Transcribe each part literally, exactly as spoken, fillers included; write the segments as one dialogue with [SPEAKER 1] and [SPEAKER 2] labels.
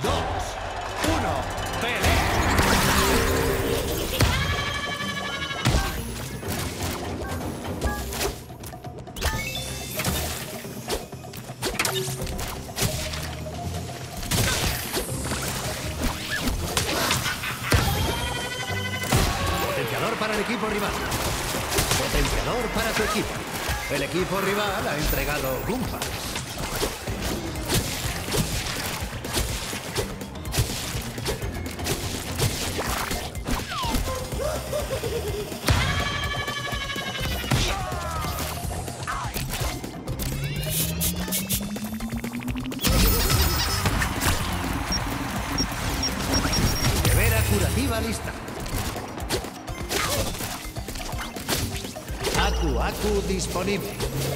[SPEAKER 1] dos, uno, ¡pelea! Potenciador para el equipo rival. Potenciador para tu equipo. El equipo rival ha entregado Goompas. Nevera curativa lista. Aku Aku disponible.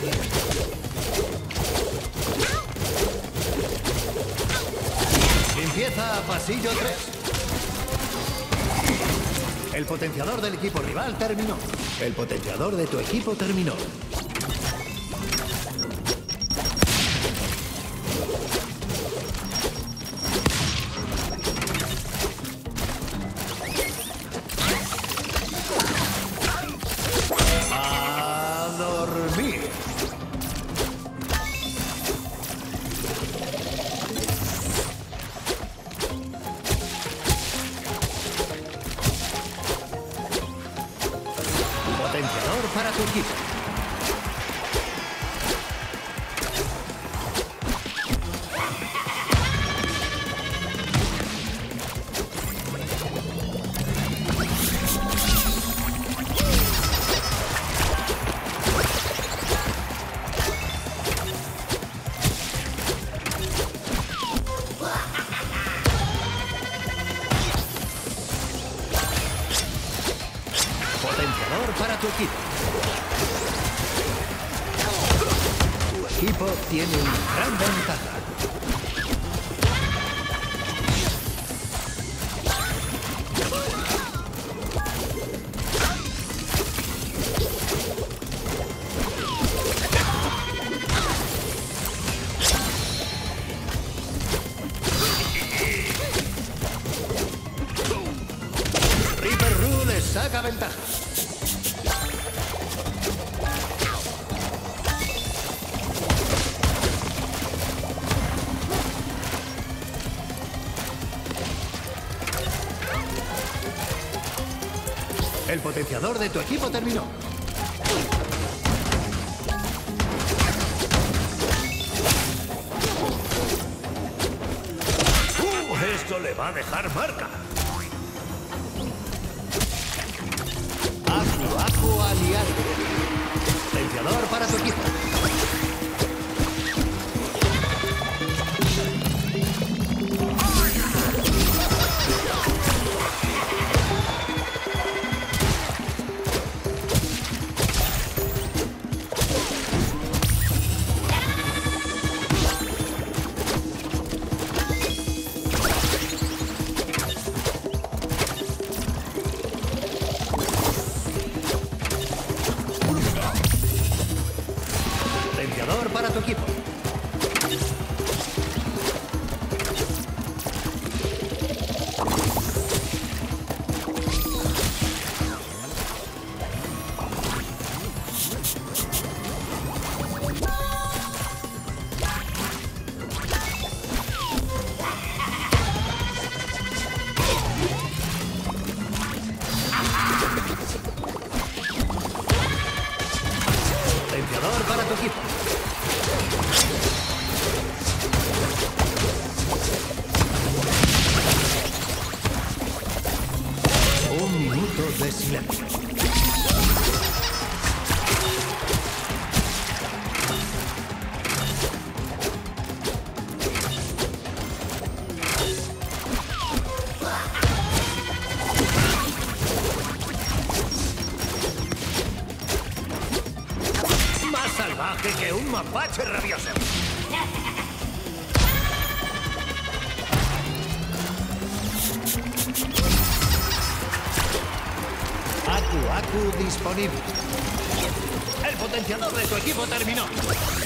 [SPEAKER 1] Limpieza a pasillo tres. El potenciador del equipo rival terminó. El potenciador de tu equipo terminó. A dormir. Potenciador para tu equipo. Potenciador para tu equipo. Tu equipo tiene una gran ventaja. Reaper Rule saca ventaja. El potenciador de tu equipo terminó. ¡Uh! Esto le va a dejar marca. Aku Aku aliado. Potenciador para tu equipo. Potenciador para tu equipo. Potenciador para tu equipo. Un minuto de silencio. Más salvaje que un mapache rabioso. Aku Aku disponible. El potenciador de tu equipo terminó.